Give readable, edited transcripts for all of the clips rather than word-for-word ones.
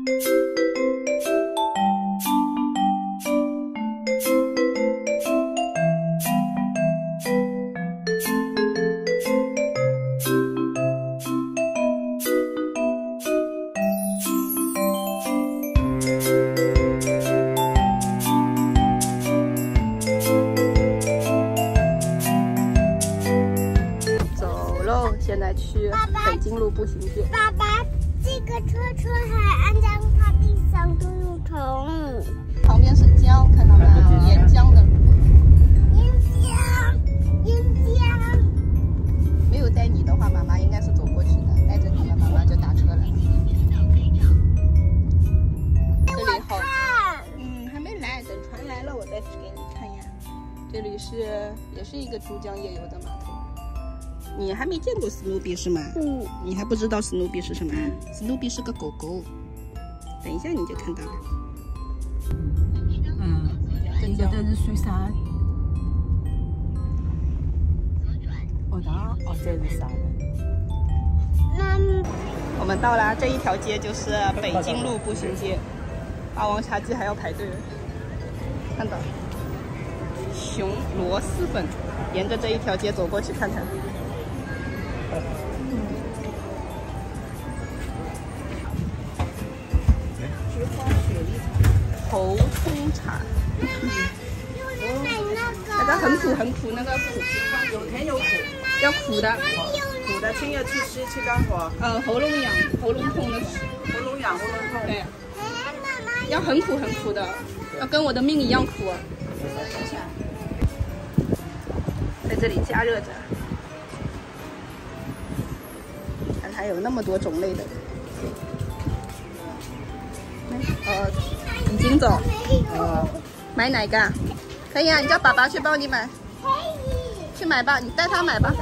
现在去北京路步行街。 爸爸，这个车还安在它地上都有虫。 旁边是江，看到吗？沿江的路。沿江。没有带你的话，妈妈应该是走过去的。带着你了，妈妈就打车了。这里好，还没来，等船来了我再给你看呀。这里也是一个珠江夜游的码头。你还没见过史努比是吗？你还不知道史努比是什么？史努比是个狗狗，等一下你就看到了。 这个是水沙。这是啥的？ 我们到了，这一条街就是北京路步行街。霸王茶姬还要排队了，看到熊螺蛳粉，沿着这一条街走过去看看。 菊花雪梨茶、 头葱茶，那个很苦，那个苦， 有甜有苦， 要苦的， 苦的清热祛湿去肝火。 喉咙痒、喉咙痛的， 喉咙痒、喉咙痛。 对，要很苦的，要跟我的命一样苦。在这里加热着，看还有那么多种类的。已经走。买哪个？可以啊，你叫爸爸去帮你买。 可以。 去买吧，你带他买吧。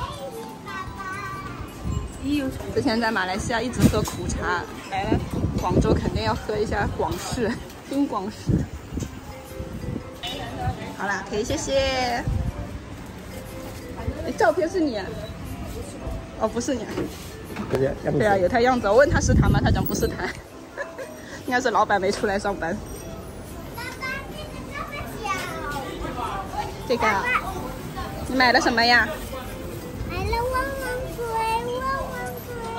之前在马来西亚一直喝苦茶，来了广州肯定要喝一下广式、冰广式。好啦，可以，谢谢。照片是你？哦，不是你。对啊，有他样子。我问他是他吗？他讲不是他，应该是老板没出来上班。这个，你买了什么呀？ 买了汪汪水，汪汪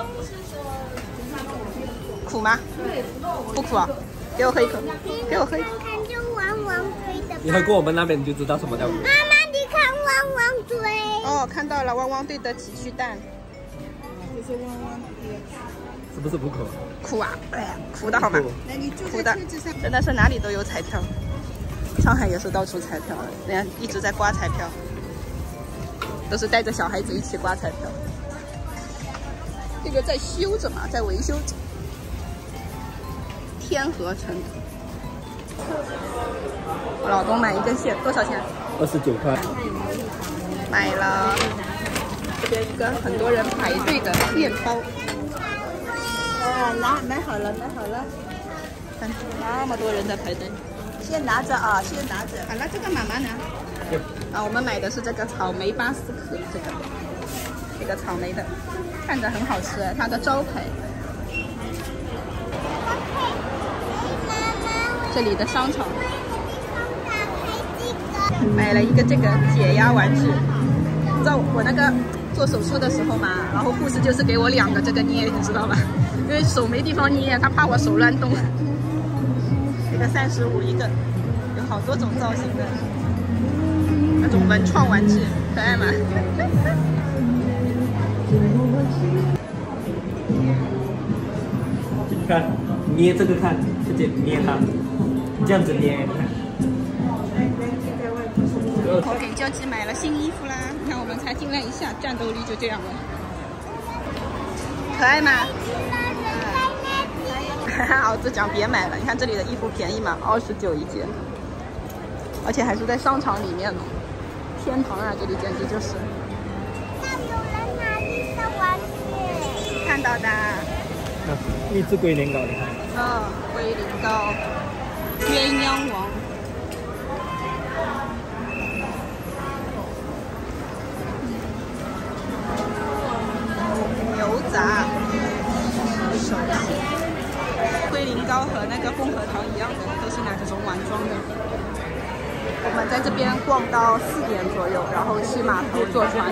水。 苦吗？不苦啊，给我喝一口，给我喝一口。 看这汪汪水的。 你喝过我们那边你就知道什么叫苦。 妈妈，你看汪汪水。 哦，看到了，汪汪队的体恤蛋。 这是汪汪是不是不苦？ 苦啊，哎呀，苦的好吗？苦的，真的是哪里都有彩票。上海也是到处彩票，人家一直在刮彩票，都是带着小孩子一起刮彩票。这个在修着嘛，在维修着。天河城，我老公买一根线多少钱 29块。 买了。这边一个很多人排队的面包。 买好了， 看那么多人在排队。 先拿着啊，先拿着。 好了，这个妈妈呢？我们买的是这个草莓巴斯克，这个草莓的，看着很好吃，它的招牌。这里的商场。买了一个这个解压玩具，你知道我那个做手术的时候嘛，然后护士就是给我2个这个捏，你知道吧？因为手没地方捏，他怕我手乱动。这个35一个，有好多种造型的，那种文创玩具，可爱吗？ 看，捏这个看，直接捏它，这样子捏。 我给娇姬买了新衣服啦，你看我们才进来一下，战斗力就这样了，可爱吗？儿子讲别买了，你看这里的衣服便宜嘛，29一件，而且还是在商场里面呢，天堂啊，这里简直就是。 那有人拿绿色玩具。 看到的。 荔枝龟苓膏，你看。 龟苓膏，鸳鸯王。牛杂，手工龟苓膏。 糕和那个薄荷糖一样的，都是拿这种碗装的。我们在这边逛到4点左右，然后去码头坐船。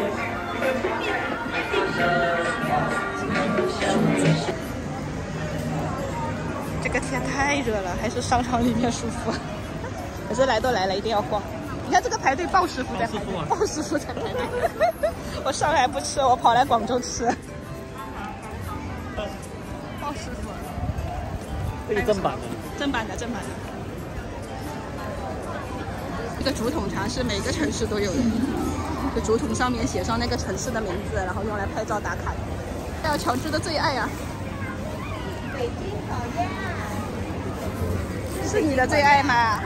这个天太热了，还是商场里面舒服。可是来都来了，一定要逛。你看这个排队，鲍师傅在排队，鲍师傅在排队。我上海不吃，我跑来广州吃。鲍师傅， 这个正版的， 正版的。这个竹筒茶是每个城市都有的，这竹筒上面写上那个城市的名字，然后用来拍照打卡的。还有乔治的最爱呀、 北京烤鸭， 是你的最爱吗？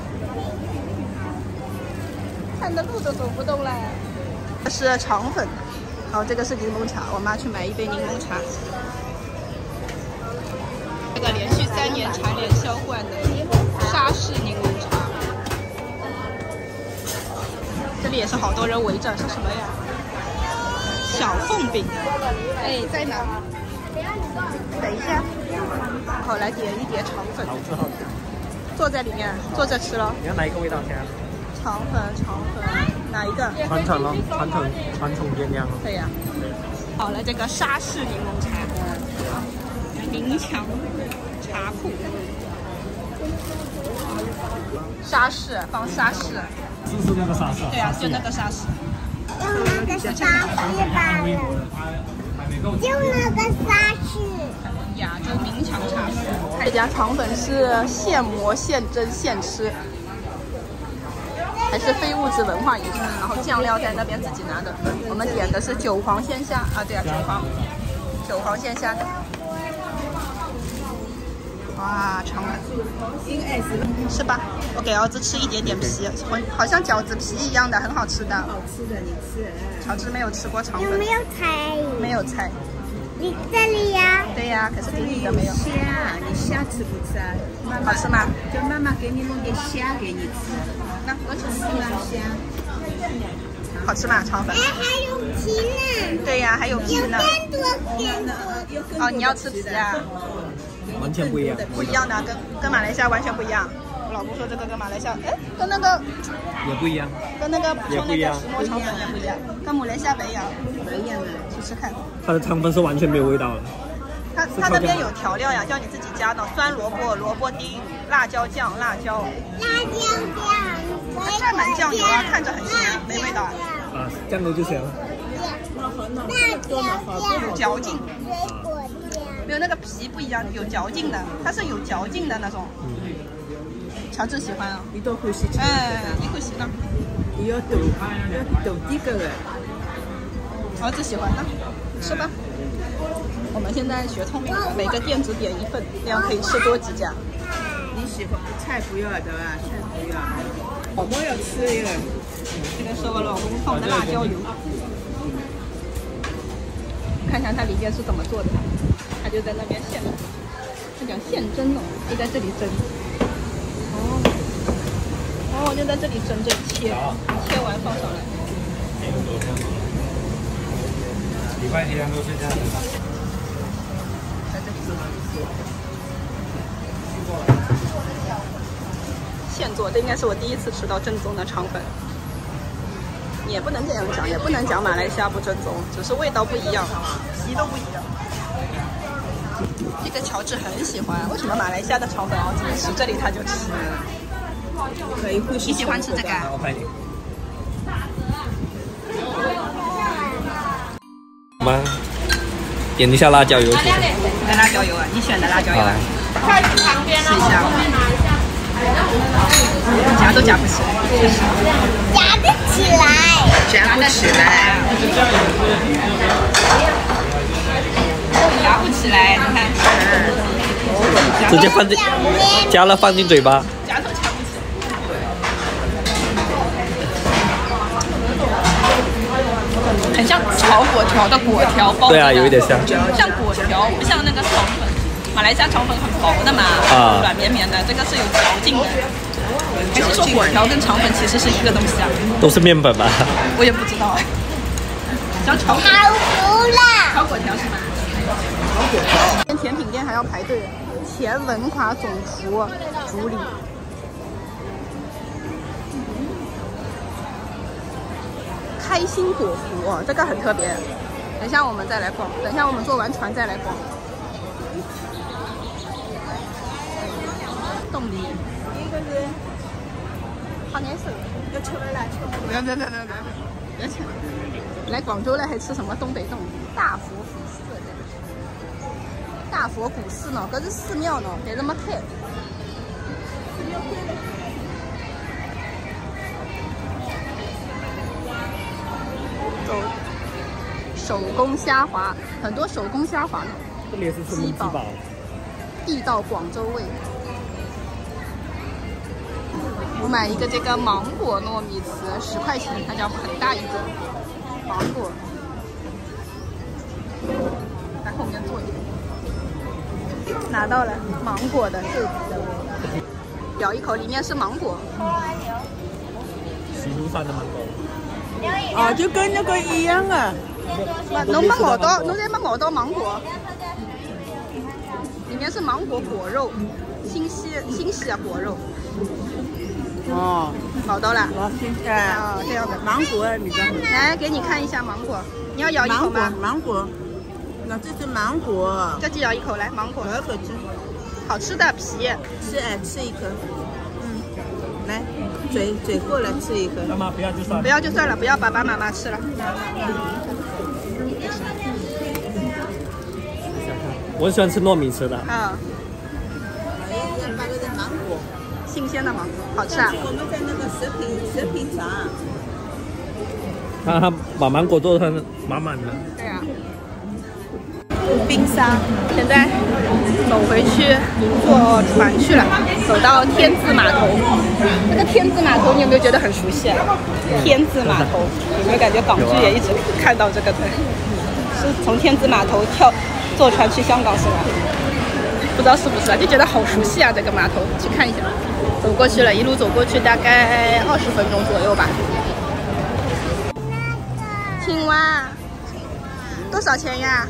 看的路都走不动了。这是肠粉，好，这个是柠檬茶，我妈去买一杯柠檬茶。这个连续3年蝉联销冠的沙士柠檬茶，这里也是好多人围着，是什么呀？小凤饼，哎，在哪？等一下，好，来点一碟肠粉， 好吃好吃。 坐在里面，坐着吃了。 你要哪一个味道先？ 肠粉，哪一个？ 传承咯，传承鸳鸯咯。 对呀、好了，这个沙士柠檬茶，明强茶铺，沙士放沙士， 是那个沙士。 对呀、就那个沙士。 用那个沙士罢了，就那个沙士。 亚洲明强茶室，这家肠粉是现磨现蒸现吃，还是非物质文化遗产。然后酱料在那边自己拿的。我们点的是韭黄鲜虾啊，对啊，韭黄鲜虾。哇，肠粉，是吧？我给儿子吃一点点皮，好像饺子皮一样的，很好吃的。 好吃的，你吃。 乔治没有吃过肠粉， 有没有菜？ 没有菜。 你这里呀？ 对呀、可是弟弟的没有。 虾，你虾吃不吃啊？妈妈好吃吗？ 叫妈妈给你弄点虾给你吃。 那我吃是吗？虾。 好吃吗？肠粉？ 哎，还有皮呢。 对呀、还有皮呢。 更多更多。 哦，你要吃皮啊？ 完全不一样。 不一样的，跟马来西亚完全不一样。我老公说这个跟马来西亚，哎，跟那个也不一样。 跟那个说那个石磨肠粉也不一样，跟马来西亚不一样。 不一样啊。 试试看。 它的肠粉是完全没有味道的。 它那边有调料呀，叫你自己加的，酸萝卜、萝卜丁、辣椒酱、辣椒。 辣椒酱， 它蘸满酱油啊，看着很咸，没味道啊。 啊，酱油就行。 辣椒酱， 有嚼劲， 水果酱。 没有那个皮不一样，有嚼劲的，它是有嚼劲的那种。乔治喜欢啊。 你都欢喜吃。 哎，你会喜欢？ 你要抖这个的。 儿子喜欢的，吃吧。我们现在学聪明了，每个店只点1份，这样可以吃多几家。 你喜欢菜不要的吧？菜不要。宝宝要吃一个。 这个是我老公放的辣椒油，看看它里面是怎么做的。他就在那边现，他讲现蒸哦，就在这里蒸。哦，就在这里蒸着切，切完放上来。 礼拜天都是这样的。 在这里现做，这应该是我第一次吃到正宗的肠粉。也不能这样讲，也不能讲马来西亚不正宗，只是味道不一样，皮都不一样。这个乔治很喜欢，为什么马来西亚的肠粉我自己吃，这里他就吃？你喜欢吃这个啊？ 我拍你。妈，点一下辣椒油。 来辣椒油啊，你选的辣椒油啊？试一下。夹都夹不起来， 夹得起来， 夹不起来，夹不起来，你看， 直接放进，加了放进嘴巴。 夹都夹不起来。很像炒粿条的粿条包。 对啊，有一点像。 像粿条，不像那个肠粉。马来西亚肠粉很薄的嘛，软绵绵的，这个是有嚼劲的。还是说粿条跟肠粉其实是一个东西啊？ 都是面粉吧？ 我也不知道。叫炒好服了。 炒粿条是吗？炒粿条。甜品店还要排队。 前文华总厨主理。开心果脯，哦，这个很特别。等一下我们再来逛，等一下我们坐完船再来逛。冻梨， 一个是好眼熟。 要吃完了， 不要不要吃。来广州了还吃什么东北冻梨？大佛古寺的。大佛古寺呢，搿是寺庙呢，但是没开。走，手工虾滑，很多手工虾滑呢。 这里也是出名鸡煲， 地道广州味。我买一个这个芒果糯米糍，10块钱，它叫很大一个芒果。在后面坐一个，拿到了芒果的柚子的味，咬一口，里面是芒果。 西路上的芒果。 哦，就跟那个一样啊。 侬没咬到，侬再没咬到芒果。里面是芒果果肉，新鲜的果肉。 哦， 咬到了。 好新鲜啊！ 这样的芒果，你知道吗？ 来给你看一下芒果，你要咬一口吗？ 芒果，那这是芒果。 这就咬一口，来芒果。 咬一口吃。 好吃的皮。 吃一颗。来，嘴过来吃一颗。 妈妈不要就算了。 不要就算了，不要爸爸妈妈吃了。 我很喜欢吃糯米糍的。 啊。 那个是芒果。 新鲜的芒果，好吃啊！ 我们在那个食品厂。 他把芒果做的满满的。 对啊。冰沙，现在走回去坐船去了，走到天字码头。这个天字码头你有没有觉得很熟悉啊？天字码头有没有感觉港剧也一直看到这个的？是从天字码头坐船去香港是吧？不知道是不是啊？就觉得好熟悉啊，这个码头，去看一下。走过去了，一路走过去大概20分钟左右吧。青蛙，多少钱呀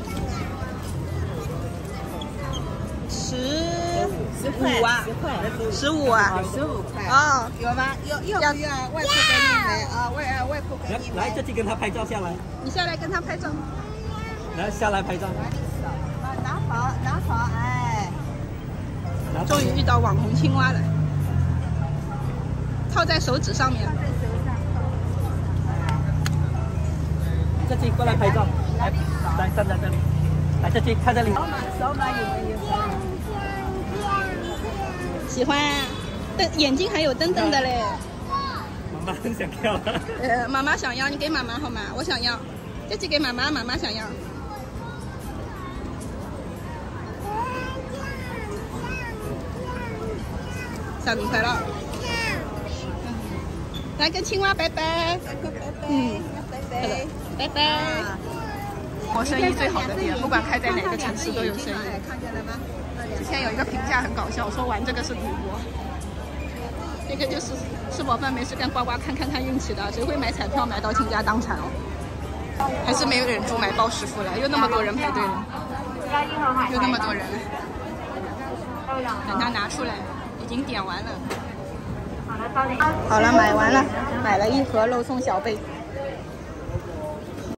？15啊，15啊 ，15块。 哦， 有吗？要不要？外婆给你买啊，外婆给你买。 来，这里跟他拍照下来。 你下来跟他拍照。 来，下来拍照。 拿好，哎。 终于遇到网红青蛙了，套在手指上面。 这里过来拍照，来站在这里，来这里看这里。 扫码有没有？ 喜欢啊，眼睛还有瞪瞪的嘞。 妈妈很想要。 妈妈想要，你给妈妈好吗？我想要，这只给妈妈，妈妈想要。小明快乐。来跟青蛙拜拜。拜拜。我生意最好的店，不管开在哪个城市都有生意。 看见了吗？ 之前有一个评价很搞笑，说玩这个是赌博，这个就是吃饱饭没事干刮刮看运气的，谁会买彩票买到倾家荡产哦？还是没有忍住买包师傅了，又那么多人排队了，又那么多人了。等他拿出来，已经点完了。好了，买完了，买了一盒肉松小贝。